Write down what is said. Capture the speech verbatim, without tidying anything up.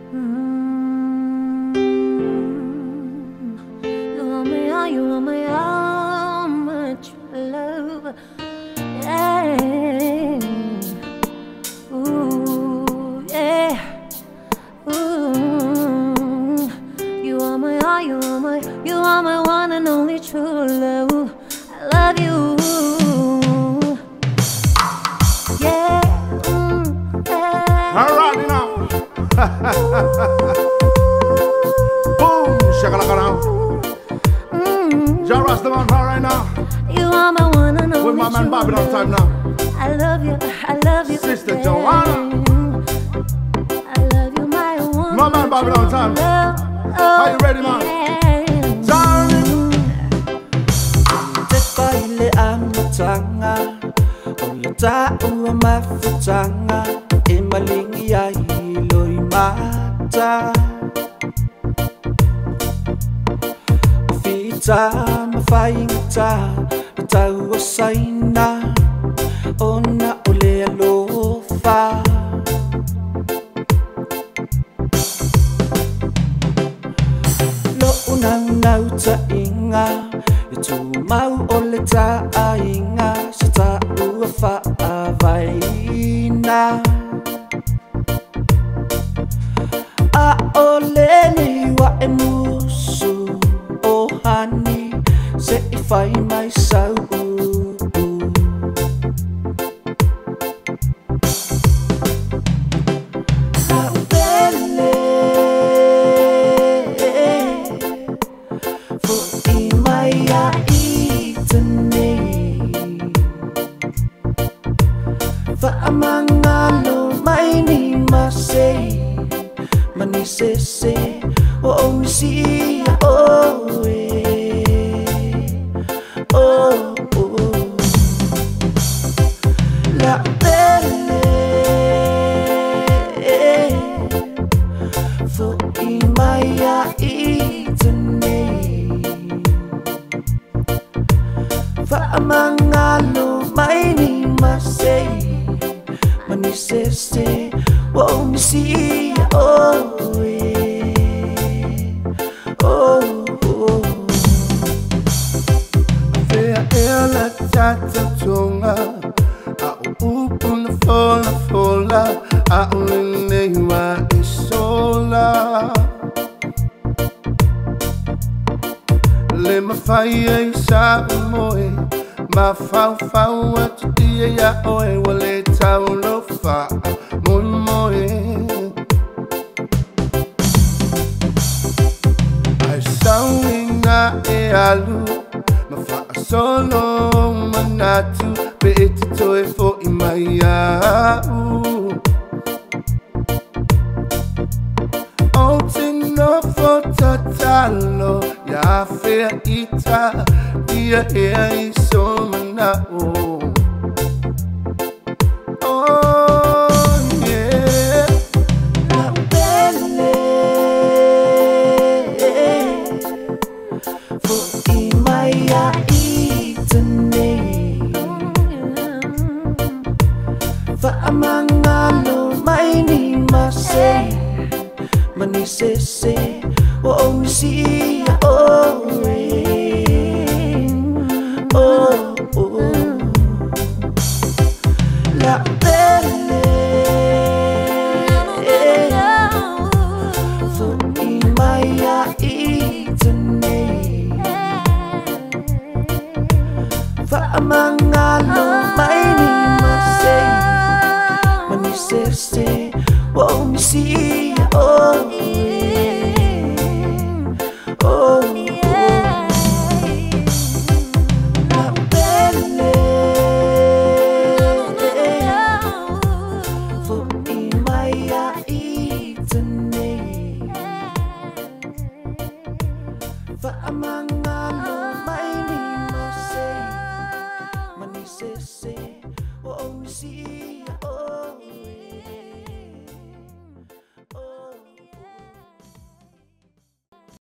Mm. You are my all, you are my all, my true love. Yeah. Ooh, yeah. Ooh. You are my all, you are my, you are my one and only true love. I love you. Yeah. Mm, yeah. All right, now. Boom, shakalaka now. Mm. Jah Rastaman right now. You are my one and only with my man Bobby on time now. I love you, I love you, Sister babe. Joanna. I love you, my one. My man Bobby on time. Love. Are you ready, man? Yeah. Darling. Ile amatanga Olata uwa mafutanga Emalingi ya hilo imata Fita mafainta Batawa saina Ona ole alofa Lo unang nauta inga Itu mau ole ta inga Sata ua fa avaina A ole ni wa emusu O hani Se ifai mai sau Amangalo mai ni masei manisese o omisia oh eh oh oh la belle fo imaya itene fa amangalo mai ni masei Manisese, oh, missy, oh, yeah. Oh, oh. Vea ela tata tonga, a upuna fola fola, a ulineiwa isola. Le mafai sa moe. Ma fau fau atu dia ya oe wale tau lo fa moi moi Ai sauina e alu ma fa solo manatu pe eti toe fo i mai au O tino fo tatalo ya fea ita Dia e so manao Oh yeah La belle Fo imaya itene Fa amangalo mai ni masei Manisese o omisia oh Oh, oh, la belle Fo imaya itene Fa amangalo mai ni masei Manisese o omisia